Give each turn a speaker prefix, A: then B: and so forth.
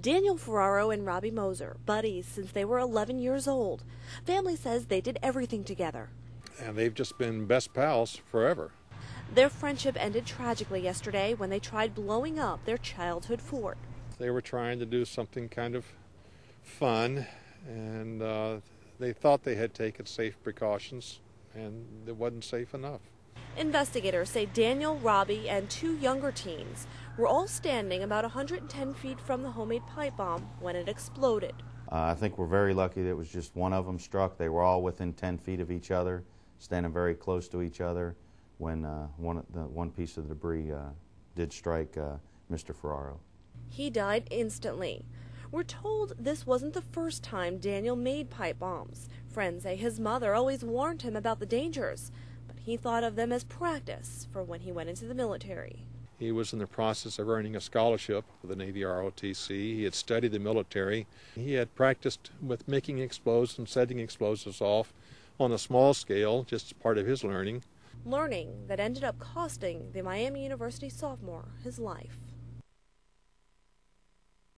A: Daniel Ferraro and Robbie Moser, buddies since they were 11 years old. Family says they did everything together.
B: And they've just been best pals forever.
A: Their friendship ended tragically yesterday when they tried blowing up their childhood fort.
B: They were trying to do something kind of fun, and they thought they had taken safe precautions, and it wasn't safe enough.
A: Investigators say Daniel, Robbie, and two younger teens were all standing about 110 feet from the homemade pipe bomb when it exploded.
C: I think we're very lucky that it was just one of them struck. They were all within 10 feet of each other, standing very close to each other when one piece of the debris did strike Mr. Ferraro.
A: He died instantly. We're told this wasn't the first time Daniel made pipe bombs. Friends say his mother always warned him about the dangers, but he thought of them as practice for when he went into the military.
B: He was in the process of earning a scholarship for the Navy ROTC. He had studied the military. He had practiced with making explosives and setting explosives off on a small scale, just as part of his learning.
A: Learning that ended up costing the Miami University sophomore his life.